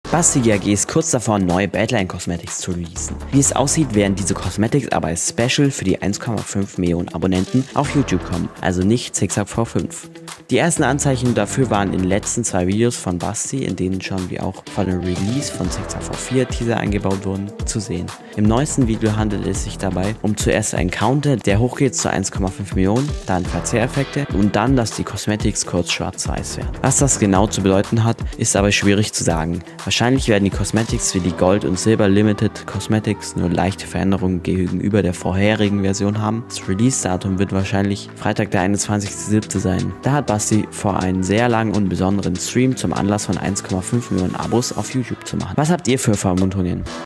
Basti GAG ist kurz davor, neue Badlion Cosmetics zu releasen. Wie es aussieht, werden diese Cosmetics aber als Special für die 1,5 Millionen Abonnenten auf YouTube kommen, also nicht ZigZag V5. Die ersten Anzeichen dafür waren in den letzten 2 Videos von Basti, in denen schon wie auch von dem Release von ZigZag V4 Teaser eingebaut wurden, zu sehen. Im neuesten Video handelt es sich dabei um zuerst einen Counter, der hochgeht zu 1,5 Millionen, dann Verzehreffekte und dann, dass die Cosmetics kurz schwarz-weiß werden. Was das genau zu bedeuten hat, ist aber schwierig zu sagen. Wahrscheinlich werden die Cosmetics wie die Gold- und Silber-Limited Cosmetics nur leichte Veränderungen gegenüber der vorherigen Version haben. Das Release-Datum wird wahrscheinlich Freitag der 21.07. sein. Da hat Basti vor, einen sehr langen und besonderen Stream zum Anlass von 1,5 Millionen Abos auf YouTube zu machen. Was habt ihr für Vermutungen?